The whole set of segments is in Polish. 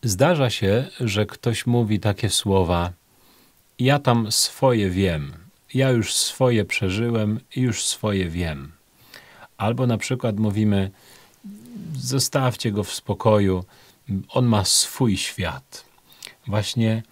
Zdarza się, że ktoś mówi takie słowa: ja tam swoje wiem, ja już swoje przeżyłem i już swoje wiem. Albo na przykład mówimy: zostawcie go w spokoju, on ma swój świat. Właśnie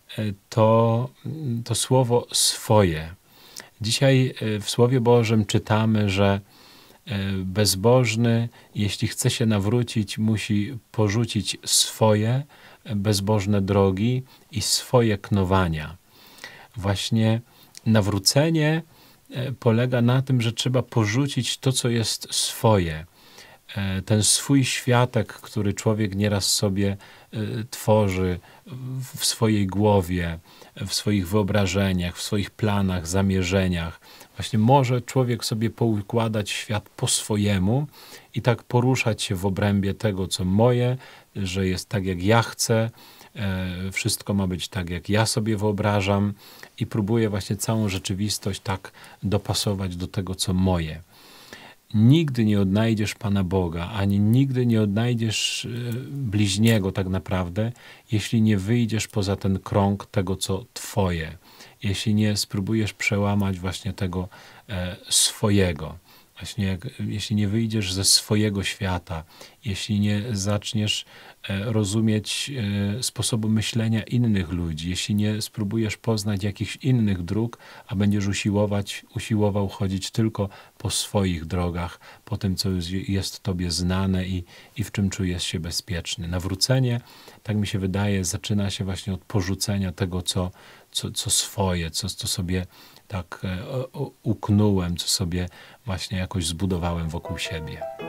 to słowo swoje. Dzisiaj w Słowie Bożym czytamy, że bezbożny, jeśli chce się nawrócić, musi porzucić swoje bezbożne drogi i swoje knowania. Właśnie nawrócenie polega na tym, że trzeba porzucić to, co jest swoje. Ten swój światek, który człowiek nieraz sobie tworzy w swojej głowie, w swoich wyobrażeniach, w swoich planach, zamierzeniach. Właśnie może człowiek sobie poukładać świat po swojemu i tak poruszać się w obrębie tego, co moje, że jest tak, jak ja chcę, wszystko ma być tak, jak ja sobie wyobrażam i próbuję właśnie całą rzeczywistość tak dopasować do tego, co moje. Nigdy nie odnajdziesz Pana Boga, ani nigdy nie odnajdziesz bliźniego tak naprawdę, jeśli nie wyjdziesz poza ten krąg tego, co Twoje. Jeśli nie spróbujesz przełamać właśnie tego swojego. Właśnie jeśli nie wyjdziesz ze swojego świata, jeśli nie zaczniesz rozumieć sposobu myślenia innych ludzi, jeśli nie spróbujesz poznać jakichś innych dróg, a będziesz usiłował chodzić tylko po swoich drogach, po tym, co jest Tobie znane i w czym czujesz się bezpieczny. Nawrócenie, tak mi się wydaje, zaczyna się właśnie od porzucenia tego, co swoje, co sobie tak uknąłem, co sobie właśnie jakoś zbudowałem wokół siebie.